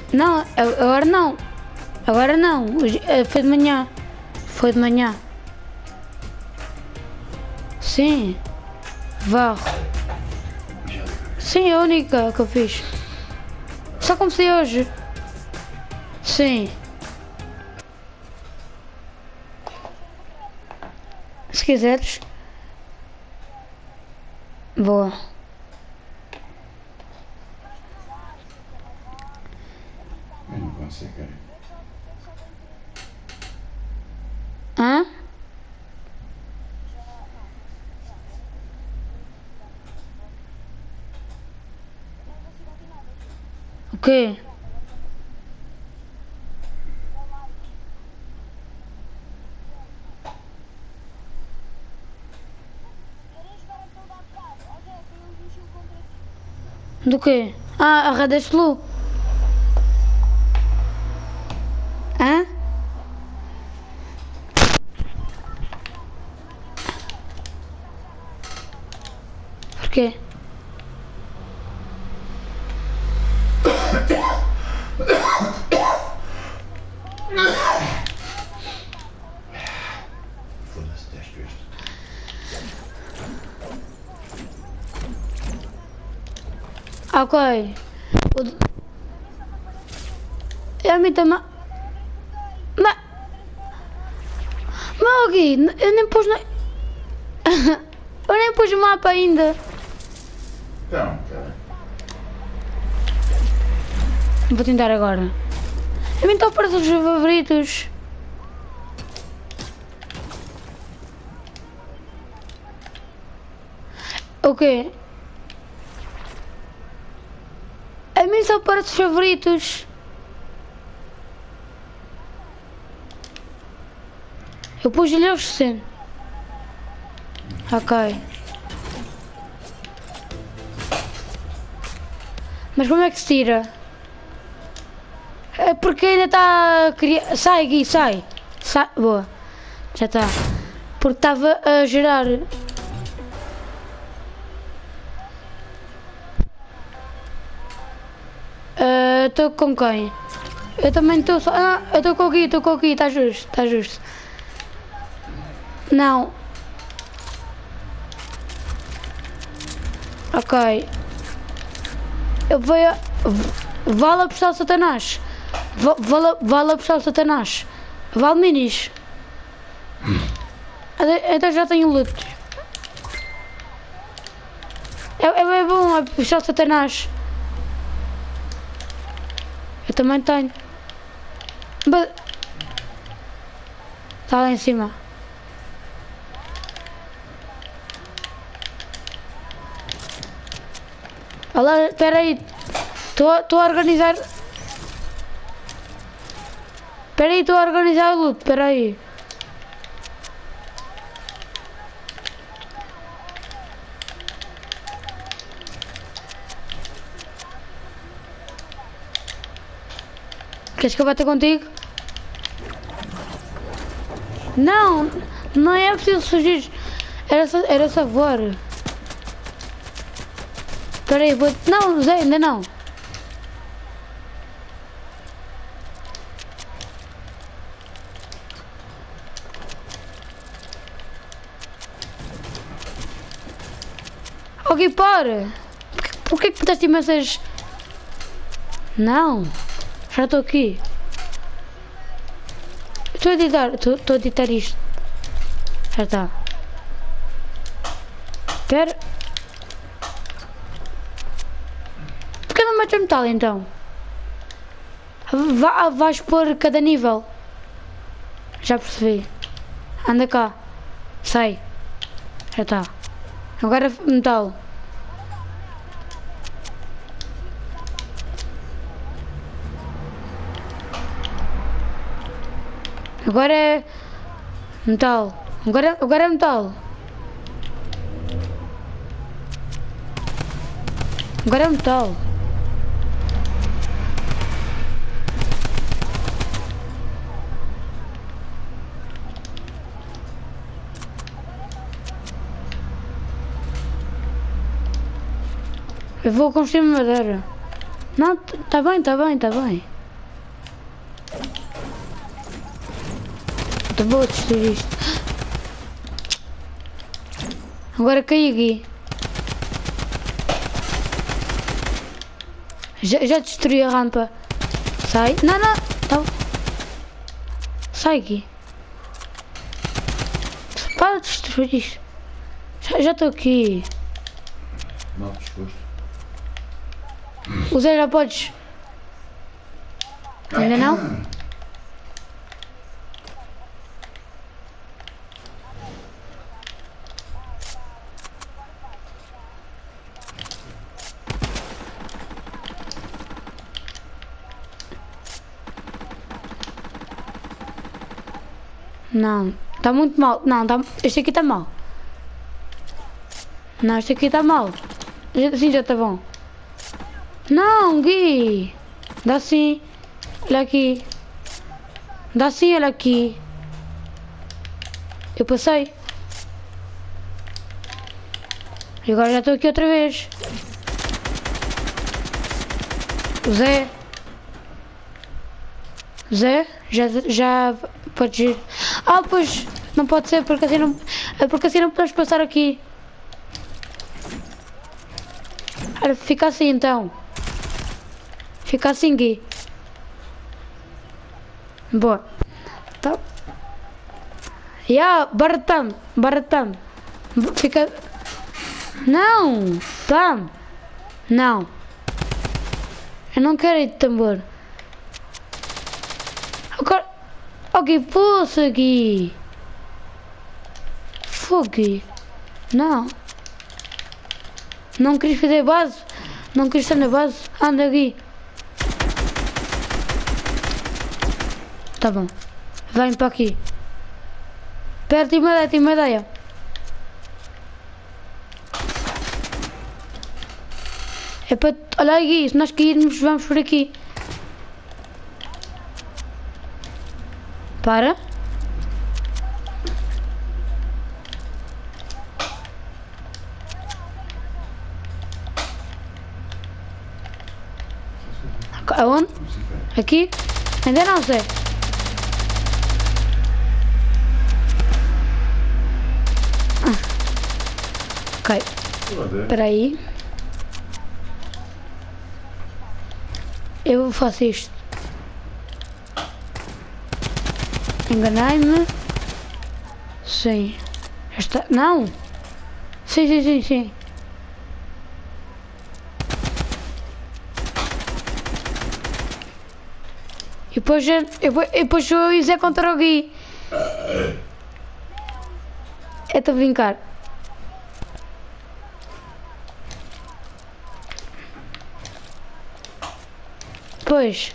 Não, agora não. Agora não. Foi de manhã. Foi de manhã. Sim. Varro. Sim, é a única que eu fiz. Só comecei hoje. Sim. Se quiseres. Boa. Eu não consigo, cara. Hã? O quê? Do quê? Ah, a Rede Flu. Hã? Porquê? Foda-se, teste este. Ok. A mim também. Mas. Mas Gui, eu nem pus na. Eu nem pus o mapa ainda. Então, cara. Vou tentar agora. A mim está para os favoritos. O quê? A mim só para os favoritos. Eu pus-lhe aos 60. Ok. Mas como é que se tira? É porque ainda está a criar. Sai, Gui, sai. Sai. Boa. Já está. Porque estava a gerar. Estou com quem? Eu também estou só. Ah, eu estou com o Gui, está justo, está justo. Não. Ok. Eu vou. Vale apostar o Satanás. Vale apostar o Satanás. Vale minis. Então já tenho luto. É bom apostar o Satanás. Eu também tenho. Está lá em cima. Olha, espera aí. Estou a organizar. Espera aí, estou a organizar o luto. Espera aí. Queres que eu bata contigo? Não, não é preciso fugir. Era só voar. Espera aí, vou... Não, Zé, ainda não. Ok, para. Porquê que botaste imensas... Não. Já estou aqui. Estou a editar isto. Já está. Espera. Porquê não metes metal então? Vais pôr cada nível. Já percebi. Anda cá. Sai. Já está. Agora metal. Agora é metal. Agora é metal. Agora é metal. Eu vou construir madeira. Não, tá bem, tá bem, tá bem. Puta, vou destruir isto. Agora caí aqui. Já destruí a rampa. Sai. Não, não. Tá. Sai aqui. Para de destruir isto. Já estou aqui. Mal disposto. O Zé já podes. Ainda não? Não, está muito mal. Não, tá, este aqui está mal. Não, este aqui está mal. Assim já está bom. Não, Gui. Dá sim. Olha aqui. Dá sim, olha aqui. Eu passei. E agora já estou aqui outra vez. Zé. Zé, já podes ir. Ah, pois, não pode ser, porque assim não, porque assim não podemos passar aqui. Olha, fica assim então. Fica assim, Gui. Boa. Tá. Baratão. Fica... Não, tam. Não. Eu não quero ir de tambor. Agora... Ok, poça aqui. Fogo. Não. Não queres fazer base? Não queres estar na base? Anda aqui. Tá bom. Vem para aqui. Perto, tem uma ideia. É para... Olha aqui, se nós cairmos, vamos por aqui. Para. Aonde? Aqui? Ainda não sei. Ok. Espera aí. Eu faço isto. Enganei-me. Sim. Esta... Não. Sim. E depois eu e Zé contra o Gui. É-te a brincar. Pois.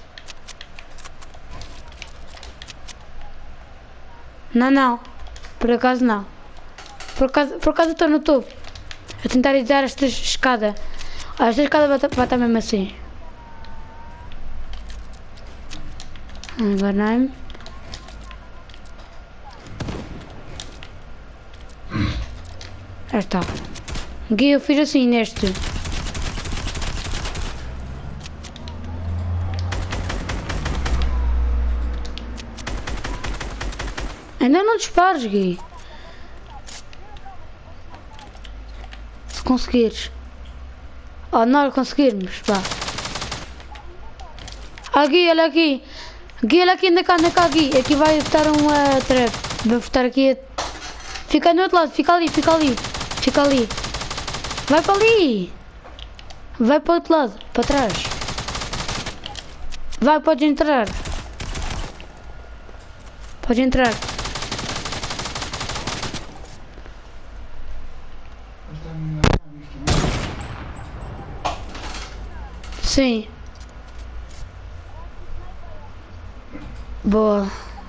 Não. Por acaso não. Por acaso estou no topo. A tentar ir esta escada. Esta escada vai estar mesmo assim. Enganei-me. Já está. Gui, eu fiz assim neste. Ainda não dispares, Gui. Se conseguires. Oh, nós conseguirmos, vá. Ah, Gui, olha aqui. Gui, olha aqui, anda cá, Gui. Aqui vai estar uma trap. Vai estar aqui. Fica no outro lado, fica ali. Vai para ali. Vai para o outro lado, para trás. Vai, pode entrar. Pode entrar. Sim. Boa.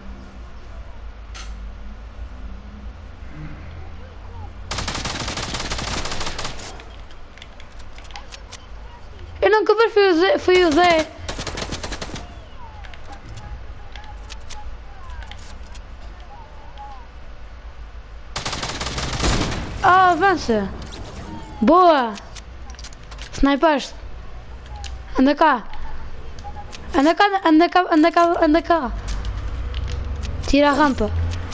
Eu nunca vi, foi o Zé. Ah, avança. Boa. Snipaste. Anda cá. Anda cá. Tira a rampa.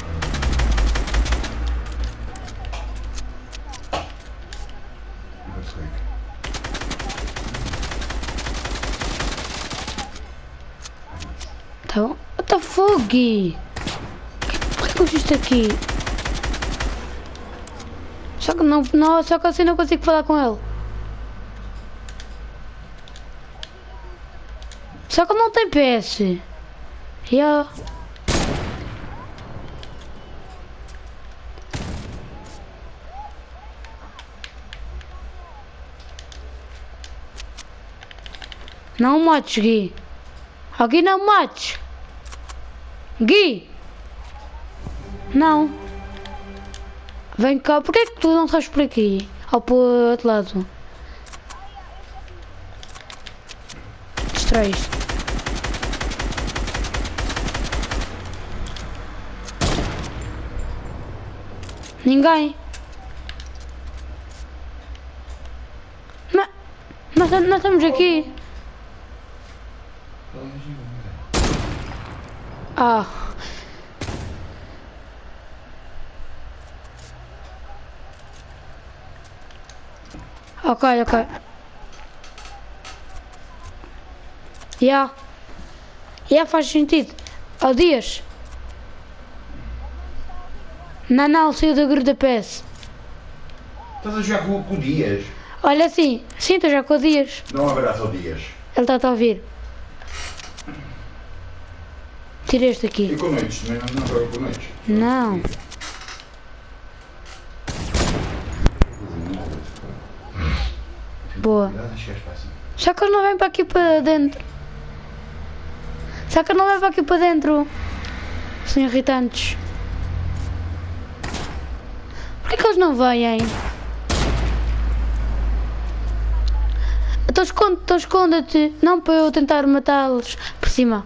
Tá bom? What the fuck, Gui? Por que eu fiz isto aqui? Só que não, só que assim não consigo falar com ele. Só que ele não tem PS. Yeah. Não mates, Gui. Aqui não mates. Gui. Não. Vem cá. Porquê que tu não estás por aqui? Ou por outro lado? Distrais. Ninguém. Nós estamos aqui. Ah. Ok. Yeah, faz sentido. Ó Dias. Não, saiu da gruda PS. Estás a jogar com o Dias? Olha assim, sim, estou já com o Dias. Dá um abraço ao Dias. Ele está a ouvir. Tira este E aqui. com noites, também não joga com noites? Não. Boa. Só que ele não vem para aqui para dentro. São irritantes. Por que eles não vêm? Então esconde-te. Não para eu tentar matá-los por cima.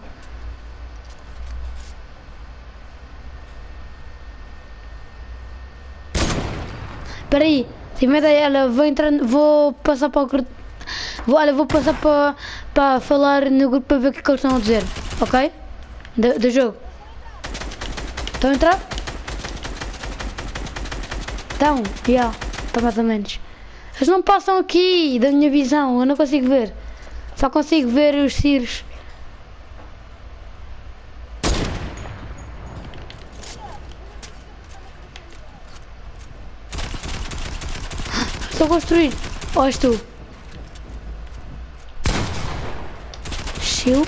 Espera aí. Tenho uma ideia. Olha, vou passar para o... Vou passar para falar no grupo para ver o que eles estão a dizer. Ok? Do jogo. Estão a entrar? Estão, já. Está mais ou menos. Eles não passam aqui da minha visão. Eu não consigo ver. Só consigo ver os tiros. Estou a construir. Ou és tu? Chill.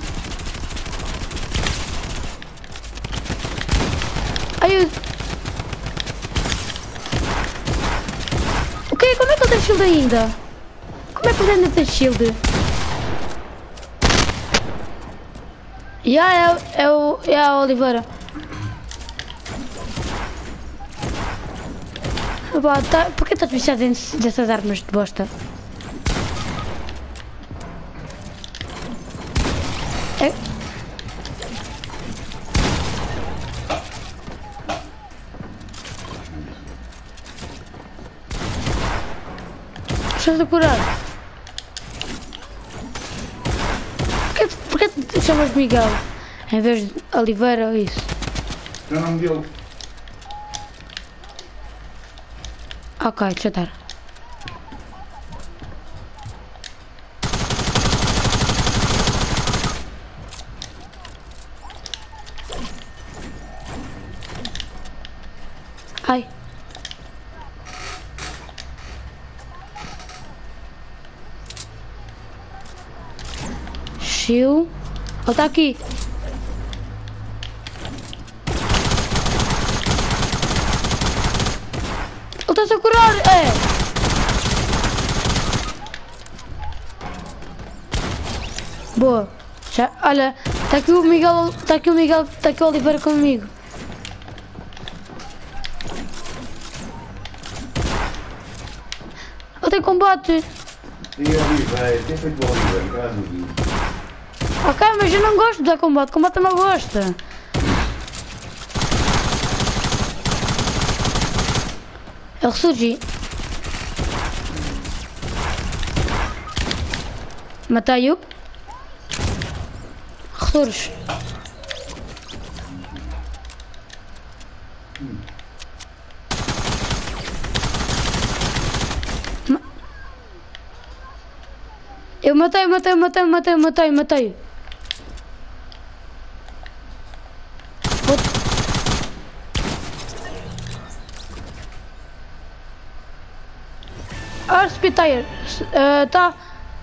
Ai, o quê? Como é que ele tem shield ainda? Como é que ele ainda tem shield? É a Oliveira. Por que estás viciado dessas armas de bosta? Estás a curar? Porquê te chamas Miguel em vez de Oliveira ou isso? É o nome dele. Ok, deixa eu estar. Ai. Chill. Ele está aqui. Ele está-se a curar. É. Boa. Já, olha, está aqui o Miguel, está aqui o Oliveira comigo. Ele tem combate. E o Oliveira, tem feito o Oliveira, graças a Deus. Ok, mas eu não gosto de dar combate. Combate não gosta. Ele ressurgiu. Matei-o. Ressurge. Eu matei. Spitfire. Tá.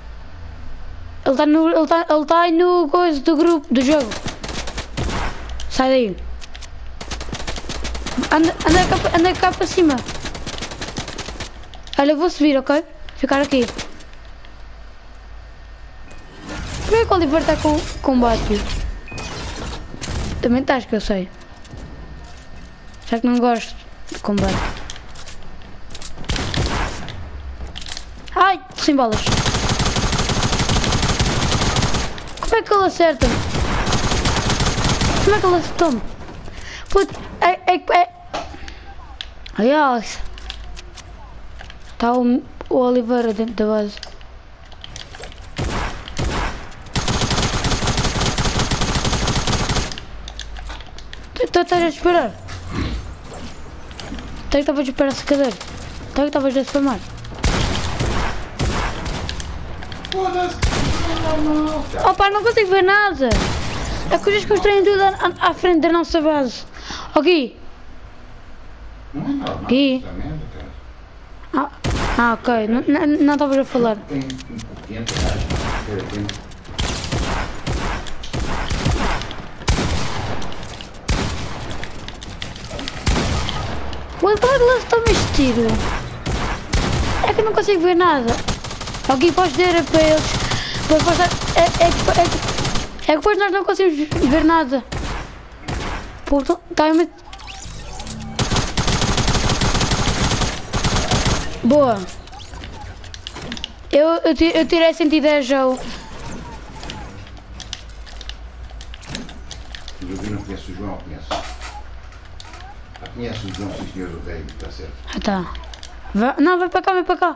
Ele tá aí no coisa do grupo, do jogo. Sai daí. Anda cá para cima. Olha, eu vou subir, ok? Ficar aqui. Por que o Oliver está com combate? Também estás, que eu sei. Já que não gosto de combate. Ai, sem balas. Como é que ele acerta? Como é que ele acertou-me? Puto, aliás, está o Oliveira dentro da base. Tu estás a esperar? Tu é que estavas a esperar essa cadeira? Tu é que estavas a spamar? Opa, não consigo ver nada! As coisas constroem tudo à frente da nossa base. Ó Gui! Não é normal. Gui? Ok, não estavas a falar. O Eduardo está-me este tiro. É que eu não consigo ver nada. Ó Gui, podes dizer para eles. É que depois nós não conseguimos ver nada. Porque está muito... Boa. Eu tirei 110 já. O João não conhece o João, conhece. Conhece o João, sim senhor, o rei, está certo. Ah tá. Não, vai para cá, vai para cá.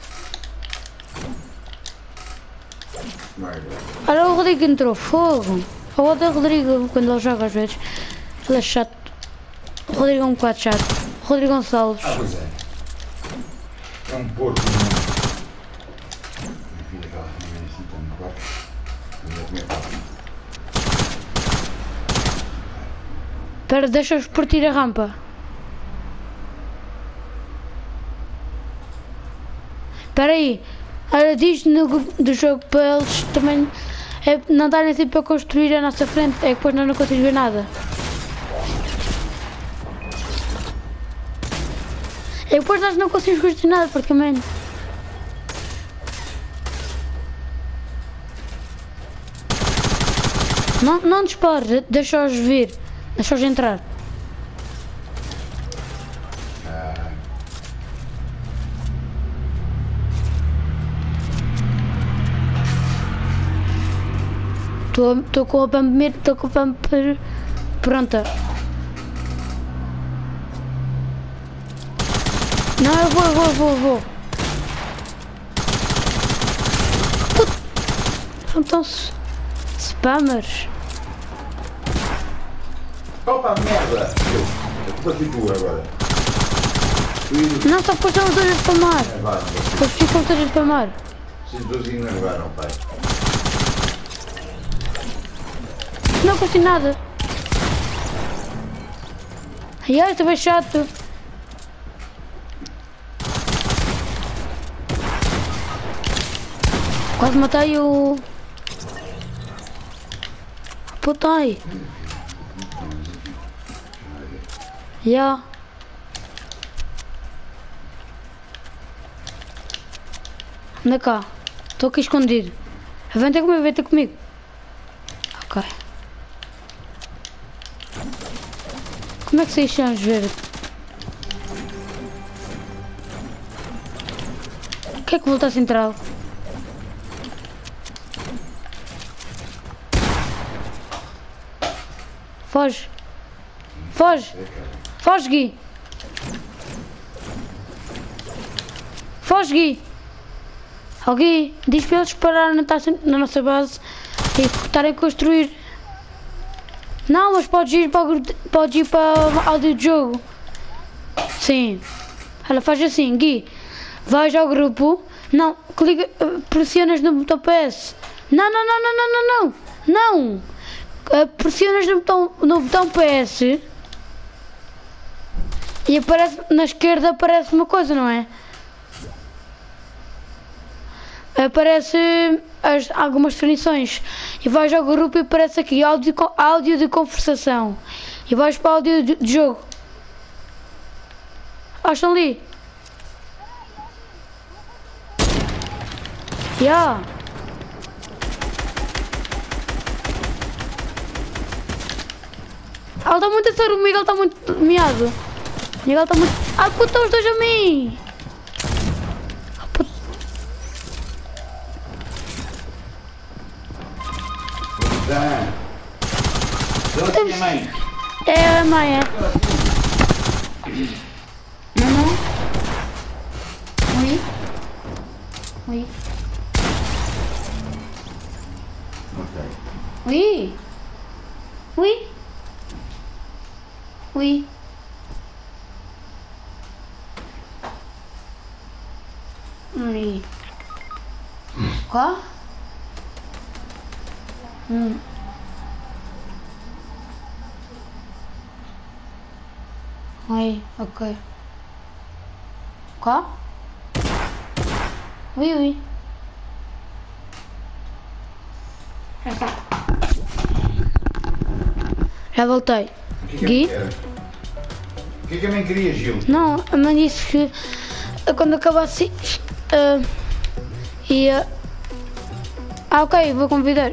Vai. Olha, o Rodrigo entrou, fogo. Eu odeio o Rodrigo quando ele joga às vezes. Ele é chato. O Rodrigo é um bocado chato. O Rodrigo Gonçalves. Pois é. É um porco, não é? Minha filha, aquela menina assim, está no quarto. Não ia comer papo. Espera, deixa-os partir a rampa. Espera aí. Olha, diz no grupo do jogo para eles também não darem assim para construir a nossa frente. É que depois nós não conseguimos ver nada. É que depois nós não conseguimos construir nada praticamente. Não dispares, deixa-os vir. Deixa-os entrar. Estou com a pump pronta. Não, eu vou. Então spammers. Opa, merda! Eu bati tu agora. Não, só depois estão os dois a spamar. Depois ficam todos a spamar. Esses dois enervaram, pai. Não consigo nada. E ai, estou bem chato. Quase matei o... Puta aí. Yeah. Anda cá. Estou aqui escondido. Vem ter comigo. Ok. Como é que vocês estão a ver? O que é que volta à central? Foge. Foge. Foge, Gui. Foge, Gui. Ó Gui, diz para eles pararem na nossa base e estarem a construir. Não, mas podes ir para o áudio de jogo. Sim. Olha, faz assim, Gui. Vais ao grupo. Não, clica, pressionas no botão PS. Não. Pressionas no botão PS. E aparece, na esquerda aparece uma coisa, não é? aparece algumas definições e vais ao grupo e aparece aqui áudio de conversação e vais para o áudio de jogo. Estão ali. Yeah. Ela está muito a sério, o Miguel está muito miado. O Miguel está muito... Ah, puta, os dois a mim! Dá minha mãe. É a mãe, é. Não? Oi? Oi? Oi? Oi? Oi? Oi? Qual? Oi, ok. Qual? Oi. Já está. Já voltei. Gui? O que é que a mãe queria, Gil? Não, a mãe disse que quando acabasse ia... Ah, ok, vou convidar.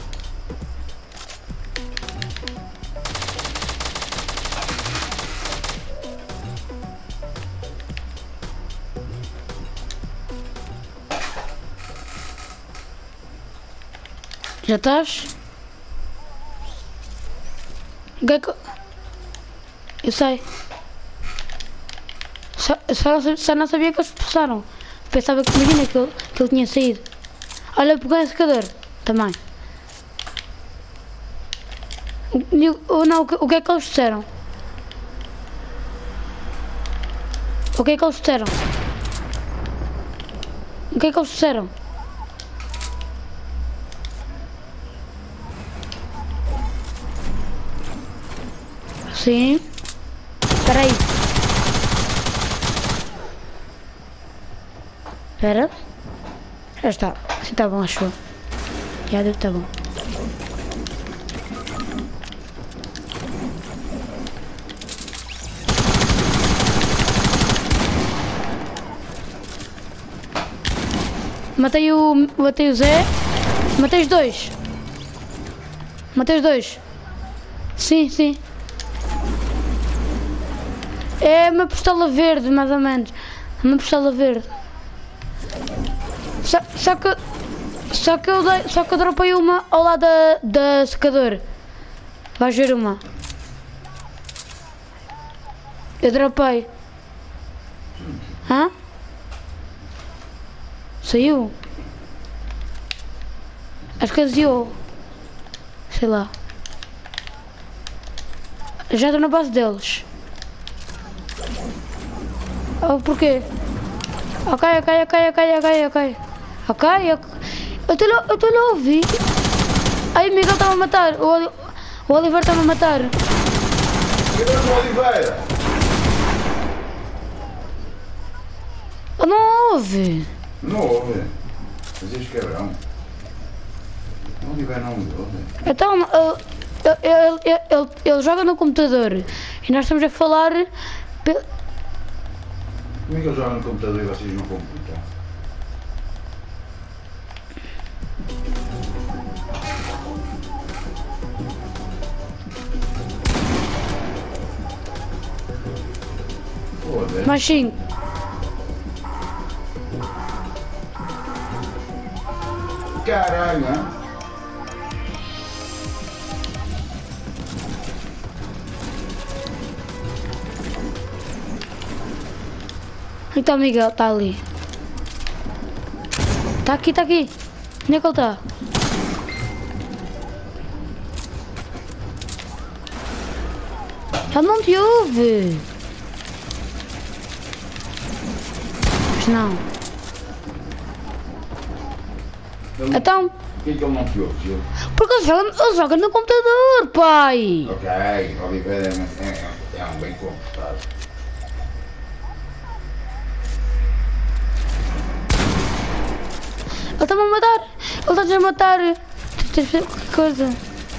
Já estás? O que é que... Eu sei. Só não sabia que eles passaram. Pensava que, imagina, que ele tinha saído. Olha, peguei o secador. Também. Não, o que é que eles disseram? O que é que eles disseram? O que é que eles disseram? Sim. Espera aí. Espera. Já está. Assim está bom, acho. Já deve estar bom. Matei o Zé. Matei os dois. Matei os dois. Sim. É uma pistola verde, mais ou menos. Uma pistola verde. Só que eu dropei uma ao lado da secadora. Vais ver uma. Eu dropei. Hã? Saiu? Acho que aziou. Sei lá. Já estou na base deles. Oh, porquê? Ok. Eu estou a ouvir. Ai, o Miguel estava a matar. O Oliver estava a matar. Cadê o Oliveira? Não ouve. Não ouve. Mas este cabrão. O Oliveira não ouve. Então, ele joga no computador. E nós estamos a falar... Como é que ele joga no computador e vocês no computador? Foda-se. Mas sim. Caralho, hein? Então, Miguel, está ali. Está aqui. Onde é que ele está? Ele não te ouve. Mas não. Então... Por que é que ele não te ouve, Gil? Porque ele joga no computador, pai. Ok, Oliveira é um bem comportado. está-me a matar! Ele está-nos a matar! Tens de fazer qualquer coisa.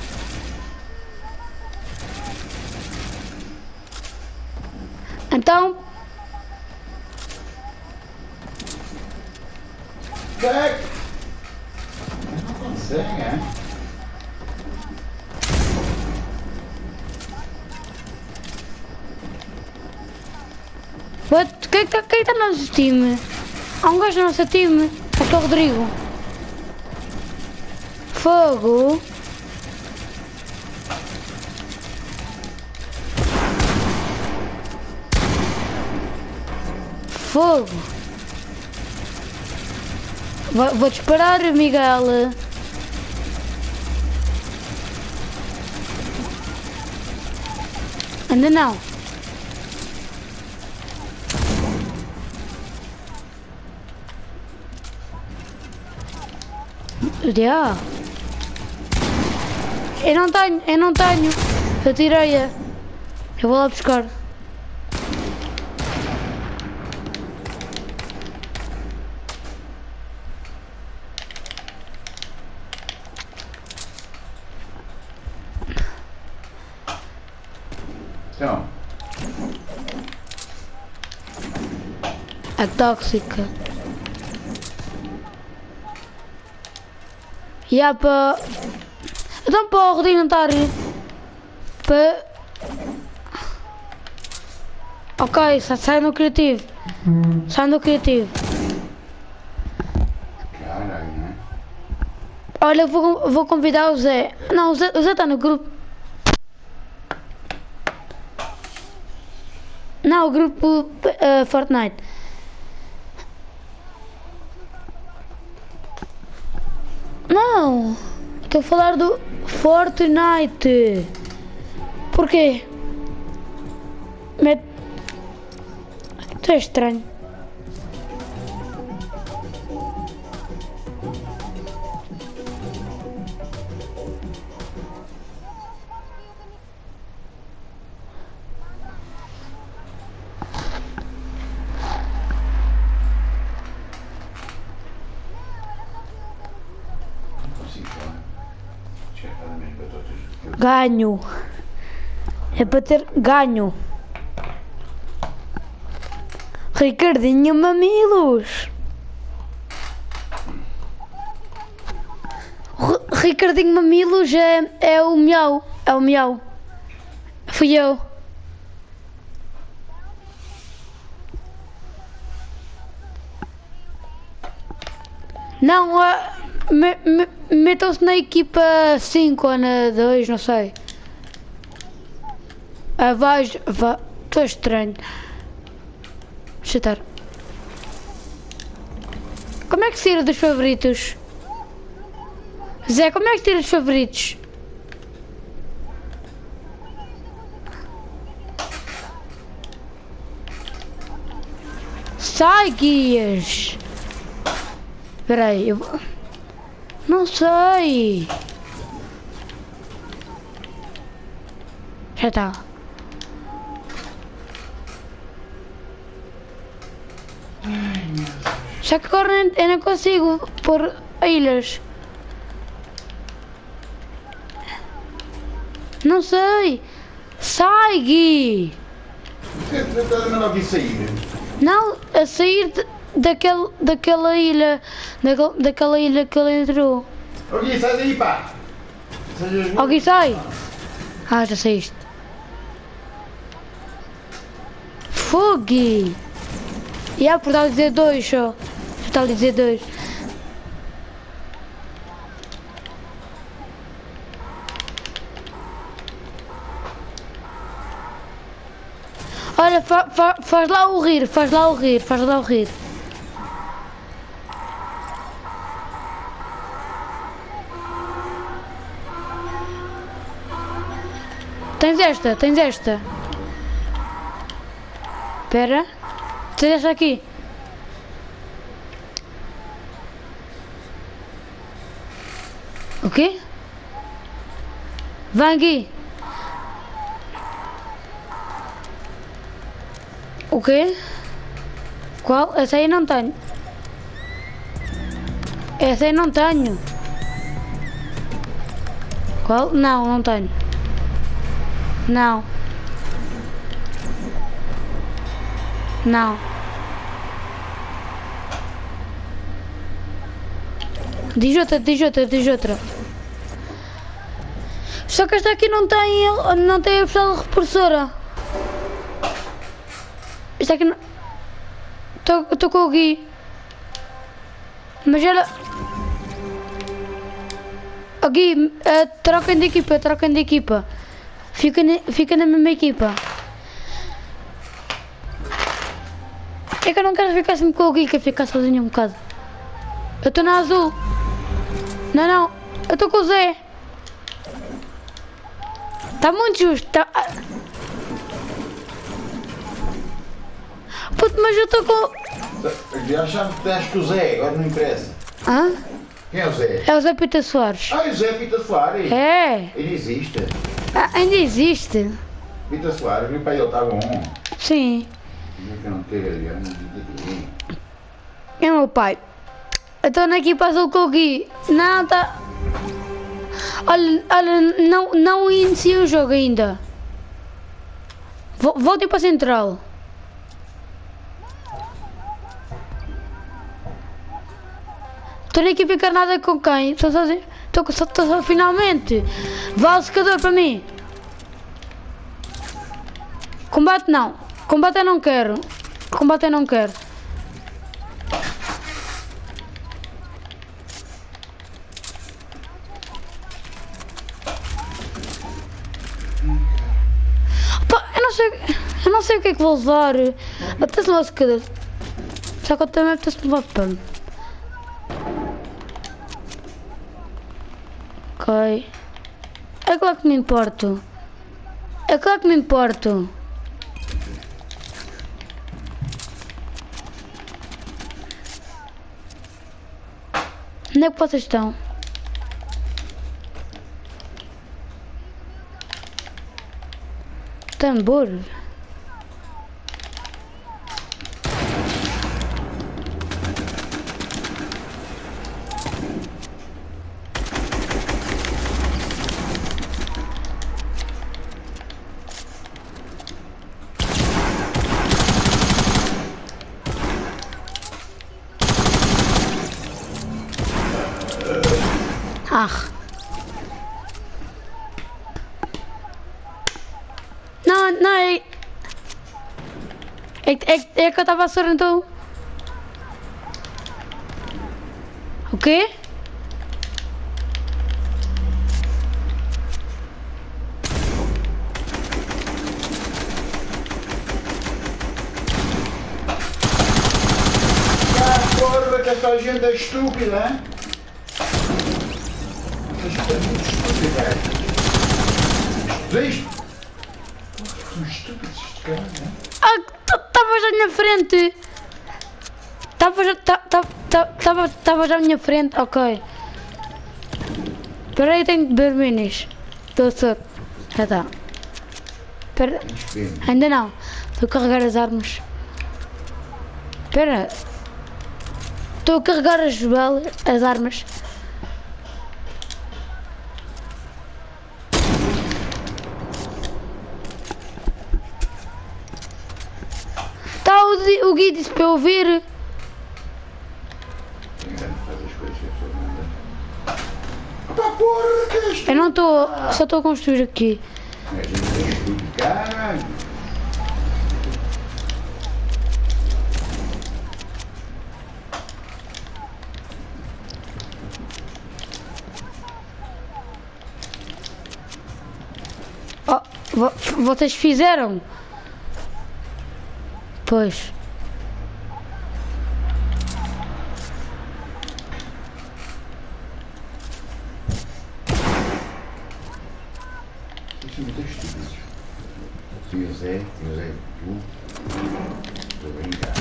Então... Consegue! Não consegue, é? What? Quem está no nosso time? Há um gajo no nosso time. Acho que é o Rodrigo. Fogo. Fogo. Vou disparar, Miguel. Ainda não. Yeah. Eu não tenho. Eu tirei-a. Eu vou lá buscar. Então, É tóxica. E há para... Então para o Rodrigo não estar... Para... Ok, sai no criativo. Sai no criativo. caralho, né? Olha, vou convidar o Zé. Não, o Zé está no grupo. Não, o grupo Fortnite. Não, estou a falar do Fortnite. Porquê? Tu é estranho. Ganho. É para ter ganho. Ricardinho Mamilos. Ricardinho Mamilos é o miau. É o miau. Fui eu. Não, metam-se na equipa 5 ou na 2, não sei. Vais, estou estranho. Deixa eu estar. Como é que se tira dos favoritos? Zé, como é que se tira dos favoritos? Sai, guias! Espera aí, eu... Não sei! Já está. Só que agora eu não consigo pôr ilhas. Não sei! Sai, Gui! Você está dando alguém sair? Não, a sair daquela ilha. Daquela ilha que ele entrou. Alguém sai daí, pá! Alguém sai? Ah, já saíste. Fogo! E por estar a dizer 2 só. Está a dizer 2. Olha, faz lá o rir, faz lá o rir, faz lá o rir. Tens esta, tens esta. Espera. Tens esta aqui. O quê? Vai aqui. O quê? Qual? Essa aí não tenho. Essa aí não tenho. Qual? Não, não tenho. Não. Não. Diz outra, diz outra, diz outra. Só que esta aqui não tem a pistola repressora. Esta aqui não... Estou com o Gui. Mas ela... O Gui, troquem de equipa, troquem de equipa. Fica na mesma equipa. É que eu não quero ficar sempre com o Gui, quero ficar sozinho um bocado. Eu estou na azul. Não, não, eu estou com o Zé. Está muito justo, tá... Puto, mas eu estou com... Já achamos que estás com o Zé, agora não interessa. Hã? Quem é o Zé? É o Zé Pita Soares. Ah, o Zé Pita Soares. É. Ele existe. Ah, ainda existe. Pita Soares, meu pai ele está bom. Sim. Que não teve ali, não vi. É meu pai. Eu estou na equipa azul com o Gui. Não, tá... Olha, não iniciei o jogo ainda. Voltem para a central. Estou na equipa encarnada com quem? Estou sozinho. Estou finalmente. Vá ao secador para mim. Combate não. Combate eu não quero. Combate eu não quero. Pá, eu não sei o que é que vou levar. Até se lá secador. Só que eu também apetece levar pano. Ok. É claro que me importo. É claro que me importo. Onde é que vocês estão? Tambor? Ah. Não, é que eu estava a ser então. O quê? Porra, que esta gente é estúpida, hein? Esta gente é muito estúpida. Vês? São estúpidos estes caras, não é? Ah, estava já à minha frente. Estava já à minha frente, ok. Espera aí, tenho de beber minis. Estou certo. Já está. Espera. Ainda não. Estou a carregar as armas. Espera. Estou a carregar as armas. Tá, o Gui disse para eu ouvir. Eu não estou, só estou a construir aqui. Caralho! Oh, vocês fizeram? Pois. Isso é muito estúpido. Tinha o Zé, tu. Estou a brincar.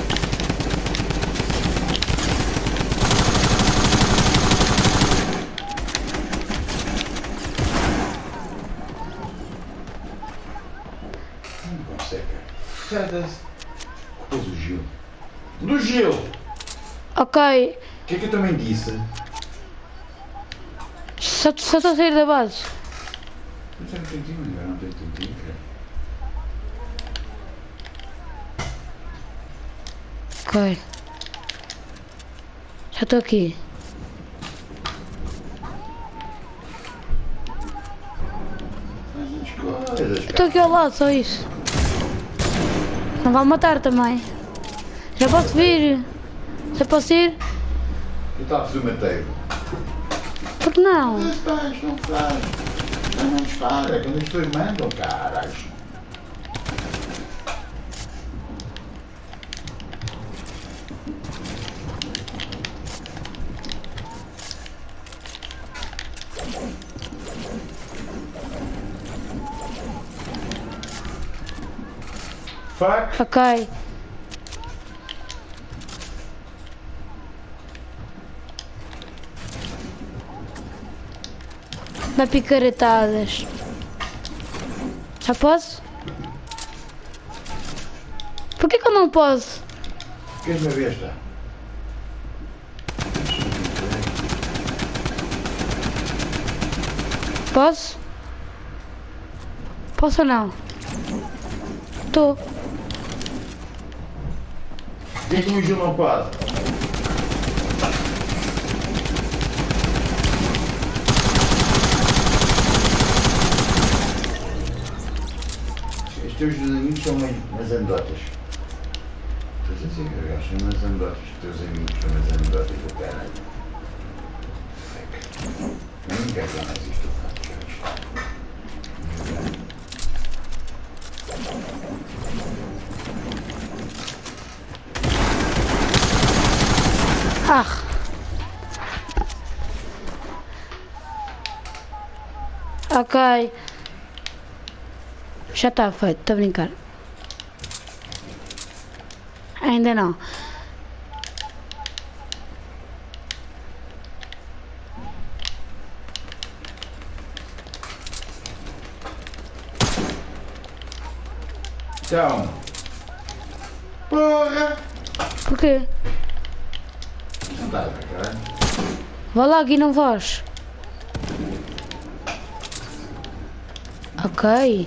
Não consegue. Foda-se. Depois o Gil. Do Gil! Ok. O que é que eu também disse? Só estou a sair da base. Eu tenho tintinho, mas eu não tenho tintinho, filho. Ok. Já estou aqui. Eu estou aqui ao lado, só isso. Não vai matar também. Já posso vir. Já posso ir? Que tal se eu matei? Por que não? Não faz. Não dispara, quando as pessoas mandam, caralho. Fuck. Ok. Dá picaretadas. Já posso? Por que eu não posso? Queres uma besta? Posso? Posso ou não? Estou. Por que o Gil não pode? Os teus amigos são umas anedotas. Estás a dizer que eles são umas anedotas. Os teus amigos são umas anedotas do caralho. Eu não quero falar mais isto. Ah! Ok. Já está feito, estou a brincar. Ainda não. Então. Porra! Porquê? Não dá, caralho. Vá lá, aqui não vais. Ok.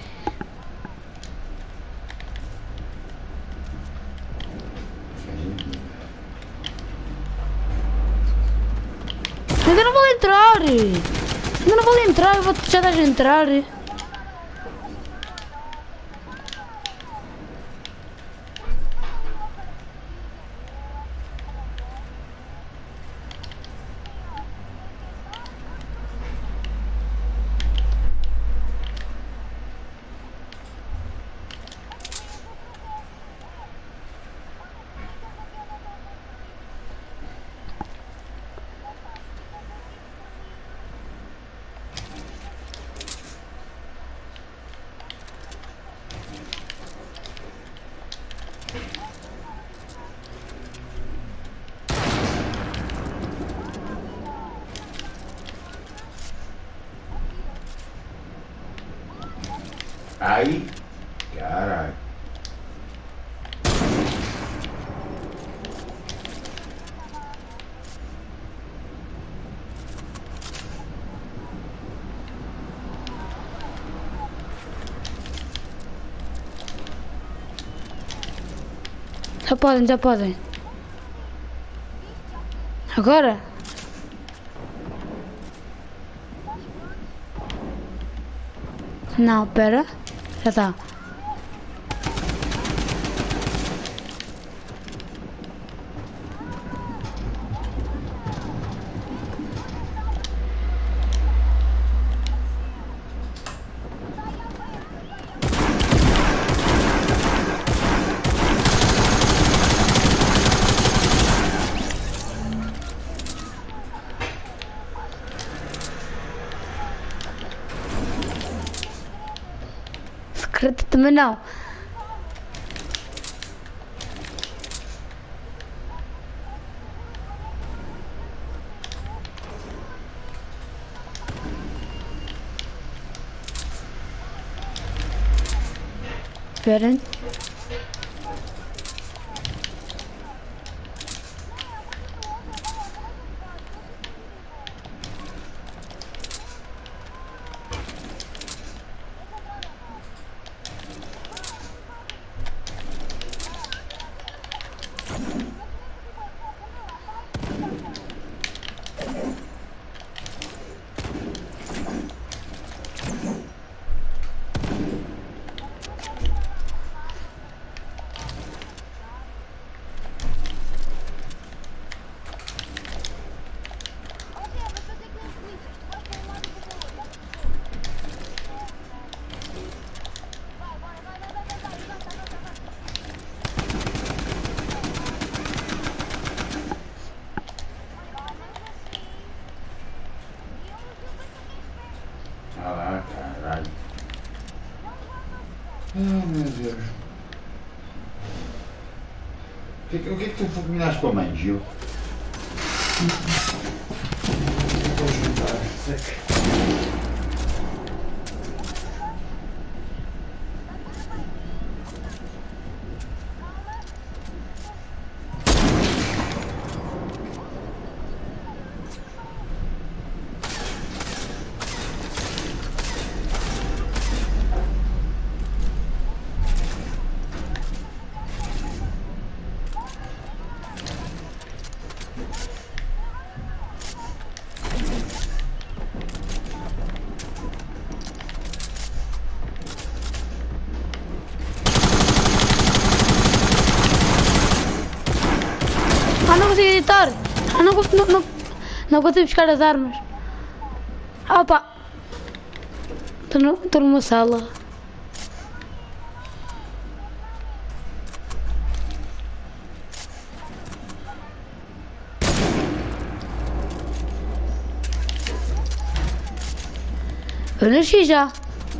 Ainda não vou entrar! Ainda não vou entrar, eu vou já deixar entrar. Aí, caralho. Já podem, já podem. Agora? Não, pera. Já está. Secreto também não. Esperem. Ah lá, caralho. Ah, meu Deus. O que é que tu combinaste com a mãe, Gil? Vou juntar, seca. Ah, não consigo editar! Ah, não consigo buscar as armas. Ah, opa! Estou numa sala. Eu nasci já.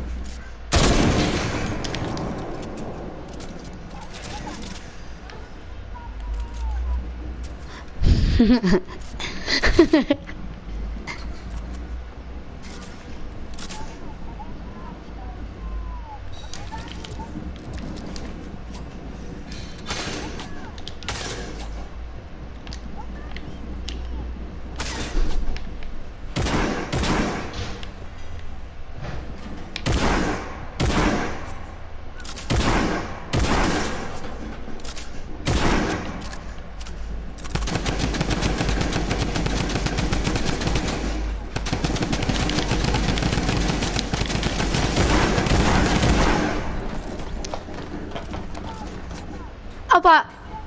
Opa!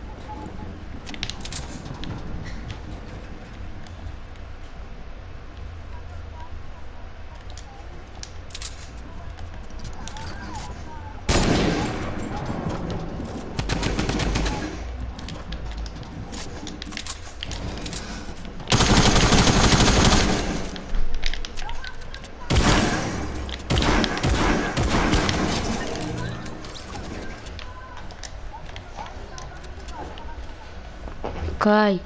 Ok.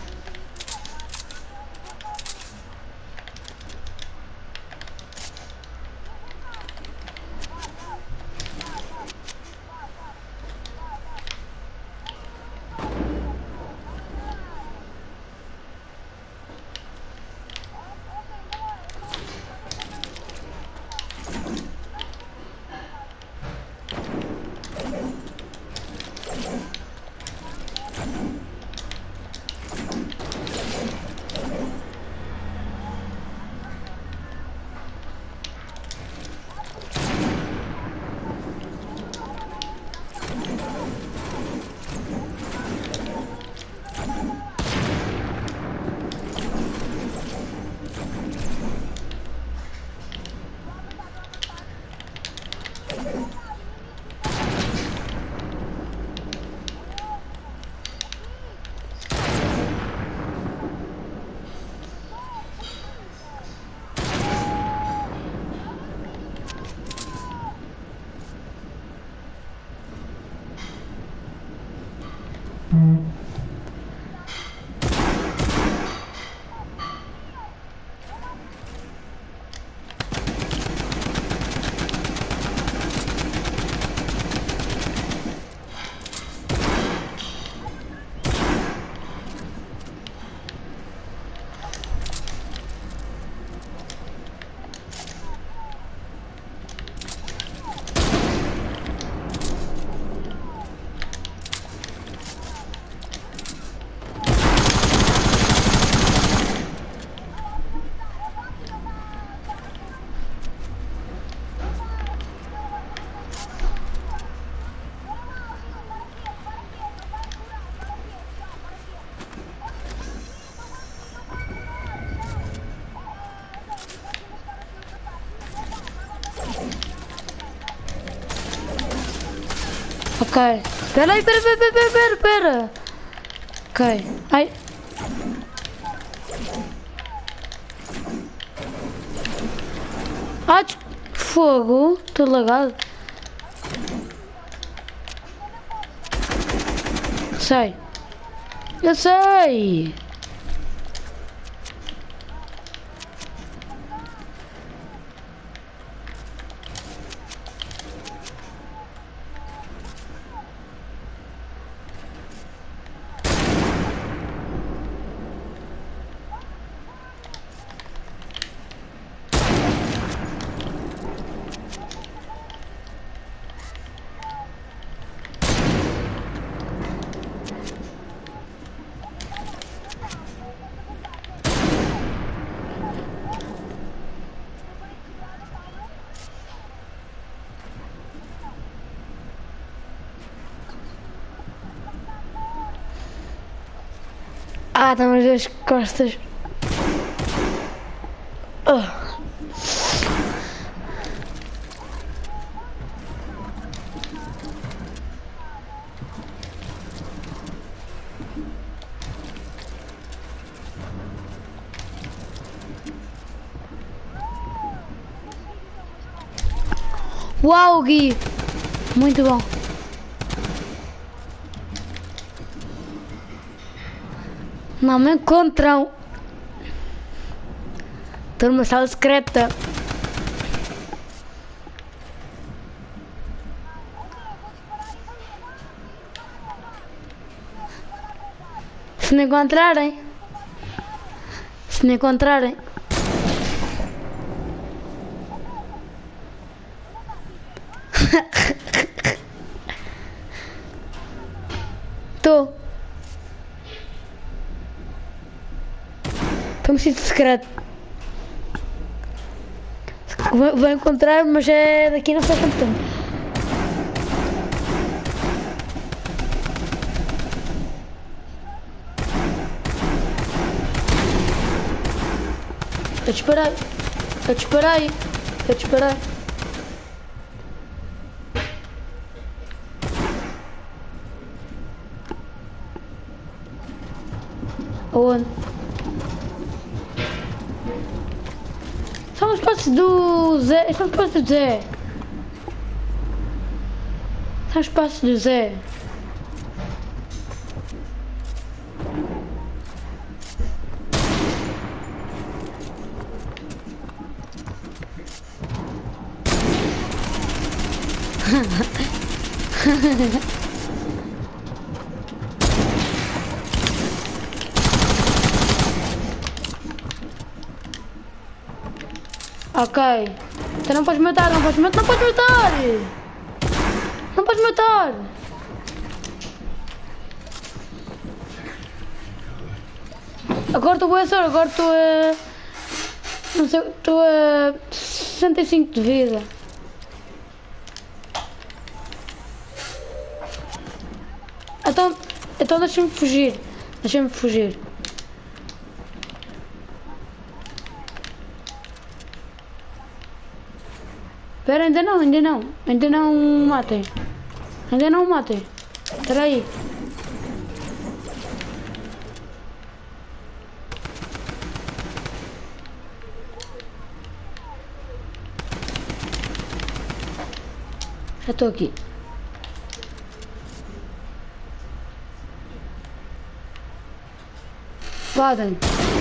Ok. Espera aí, espera. Ok. Ai. Ah, fogo, estou lagado. Sei. Eu sei. Ah, estamos as costas. Oh. Uau, Gui! Muito bom. Não me encontram. Estou numa sala secreta. Se me encontrarem. Se me encontrarem. Estou. Estou no sítio secreto. Vou encontrar, mas é daqui não sei quanto tempo. Eu disparei. Eu disparei. Eu disparei. Aonde? São os passos do Zé. São os passos do Zé. São os passos do Zé. Ok. Então não podes matar, não podes matar, não podes matar! Não podes matar! Agora estou a sorte, agora estou a... Não sei, estou a 65 de vida. Então deixa-me fugir. Deixa-me fugir. Espera, ainda não, ainda não. Ainda não matem. Ainda não matem. Espera aí. Já estou aqui. Vadem.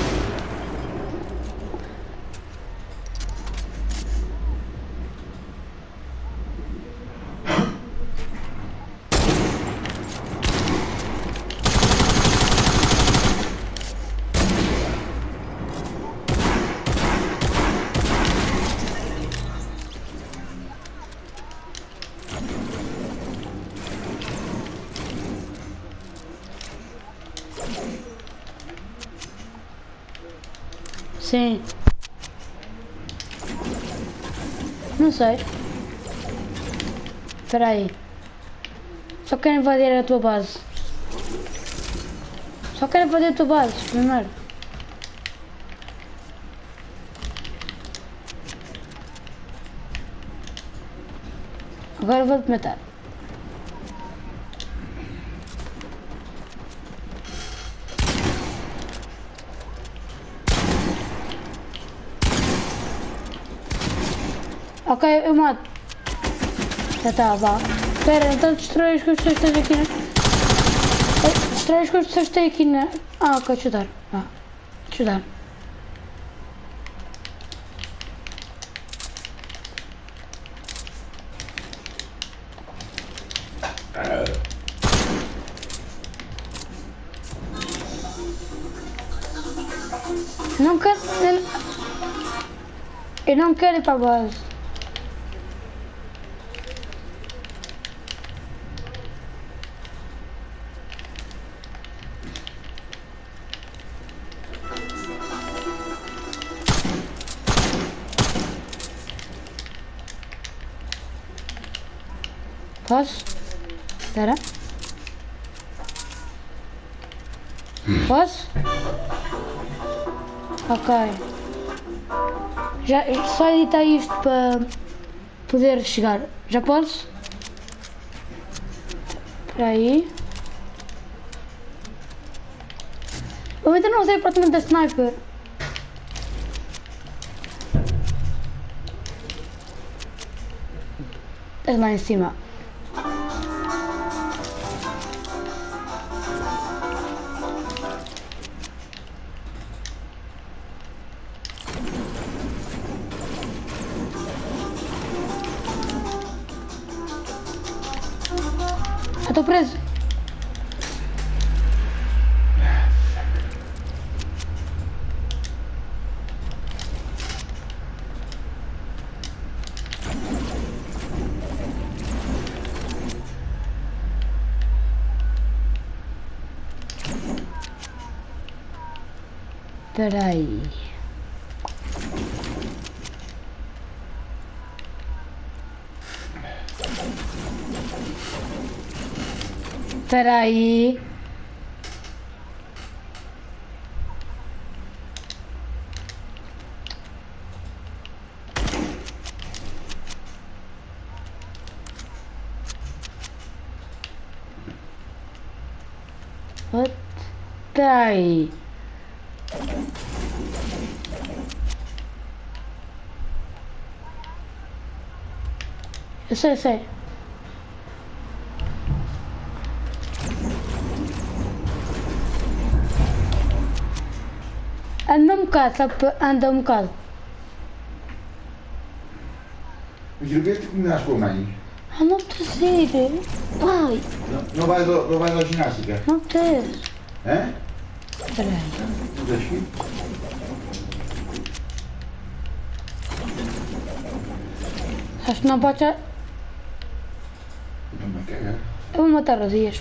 Sim. Não sei. Espera aí. Só quero invadir a tua base. Só quero invadir a tua base, primeiro. Agora vou-te matar. Ok, eu mato. Já está, vá. Espera, então destrói as construções que tens aqui na... Destrói as construções que tens aqui na... Ah, ok, deixa eu dar. Vá. Deixa eu dar. Não quero... Eu não quero ir para a base. Posso? Espera. Posso? Ok. Já, só editar isto para poder chegar. Já posso? Espera aí. Eu ainda não usei o apartamento da sniper. Estás lá em cima. Estou preso. Espera aí. Espera aí. Espera aí. Eu sei. Anda um bocado, sabe? Anda um bocado. Mas eu vejo que combinares com a mãe. Ah, não te ir. Ai, Não vais ao ginástica? não tens. Hã? Espera aí. Não tens filho? Acho que não pode já... Não me cagar. Eu vou matar os dias.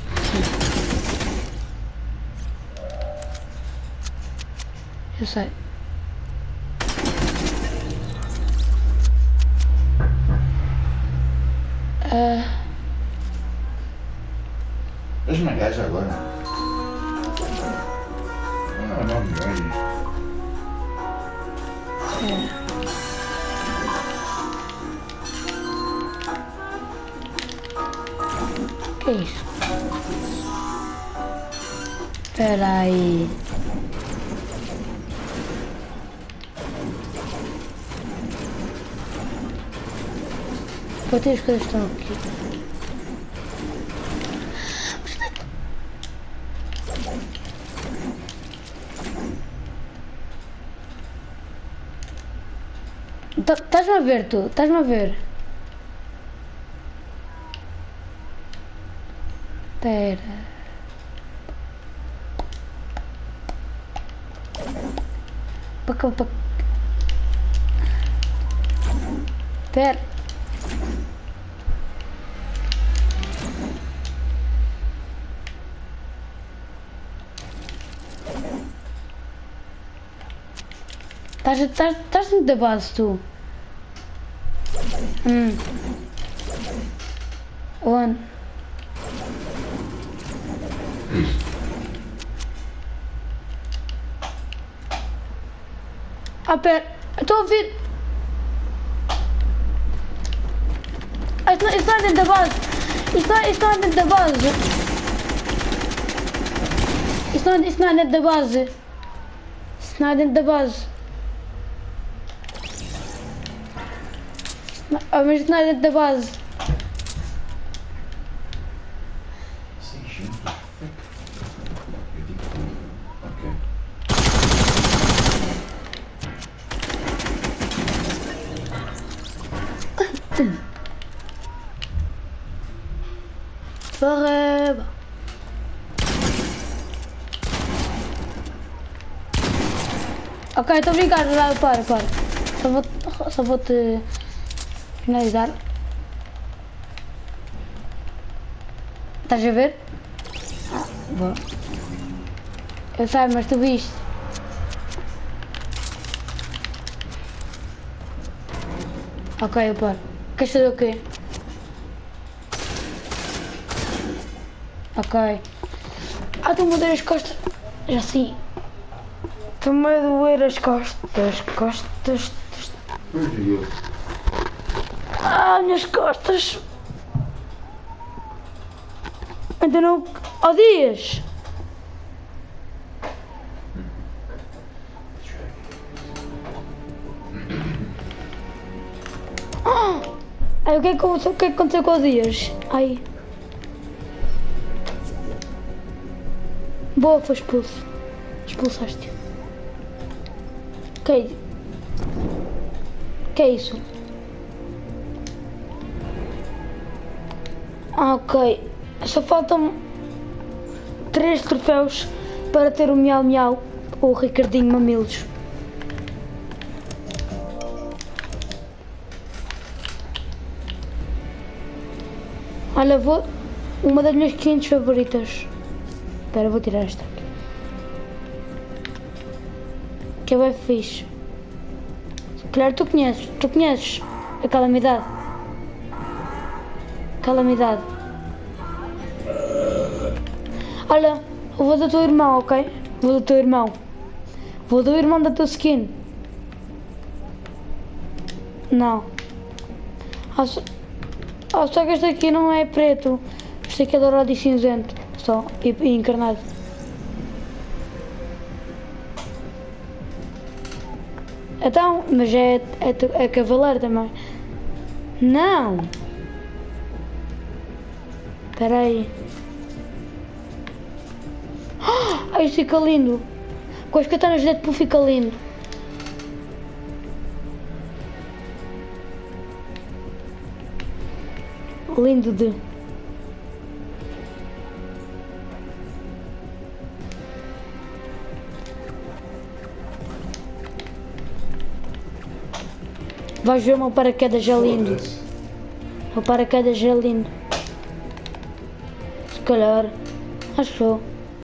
Eu sei. És uma gaja agora. Não, melhor. Que é isso? Espera aí. Quantas coisas estão aqui? Estás-me a ver, tu? Estás-me a ver? Espera. Espera. Estás dentro da base, tu? Onde? Ah, pera, estou a ouvir. Ah, isto não é dentro da base. Isto não é dentro da base. Isto não é dentro da base. Isto não é dentro da base. Mas não é dentro da base. Sim, junto. Eu digo tudo. Ok. Forever. Ok, estou a brincar, para. Só vou-te finalizar. Estás a ver? Boa. Eu sei, mas tu viste. Ok, eu paro. Queres saber o quê? Ok. Estou-me a doer as costas. Já sim. Estou-me a doer as costas. Pois eu. Minhas costas. Ainda não... Oh, Dias! Ai, o que é que aconteceu com o Dias? Ai. Boa, foi expulso. Expulsaste. Que é isso? Ok. Só faltam 3 troféus para ter o Miau Miau ou o Ricardinho Mamilos. Olha, vou... Uma das minhas 500 favoritas. Espera, vou tirar esta aqui. Que é bem fixe. Se calhar tu conheces a Calamidade. Calamidade. Olha, eu vou do teu irmão, ok? Vou do teu irmão. Vou do irmão da tua skin. Não. Só que este aqui não é preto. Este aqui é dourado e cinzento. Só. E encarnado. Então, mas é cavaleiro também. Não! Espera aí. Ai, isso fica lindo. Com as katanas de Deadpool fica lindo. Lindo de... Vais ver o meu paraquedas é lindo. O paraquedas é lindo. Se calhar. Acho que vou.